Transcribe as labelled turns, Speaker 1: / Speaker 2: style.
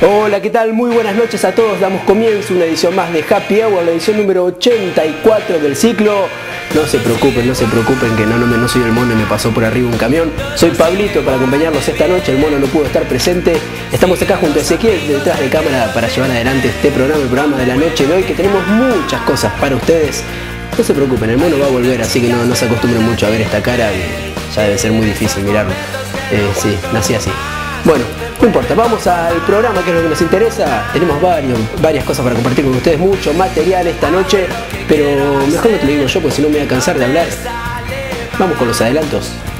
Speaker 1: Hola, ¿qué tal? Muy buenas noches a todos. Damos comienzo a una edición más de Happy Hour, la edición número 84 del ciclo. No se preocupen que no soy el mono y me pasó por arriba un camión. Soy Pablito para acompañarlos esta noche, el mono no pudo estar presente. Estamos acá junto a Ezequiel detrás de cámara para llevar adelante este programa, el programa de la noche de hoy, que tenemos muchas cosas para ustedes. No se preocupen, el mono va a volver, así que no se acostumbren mucho a ver esta cara, ya debe ser muy difícil mirarlo. Sí, nací así. Bueno, no importa, vamos al programa, que es lo que nos interesa. Tenemos varias cosas para compartir con ustedes, mucho material esta noche, pero mejor no te lo digo yo porque si no me voy a cansar de hablar. Vamos con los adelantos.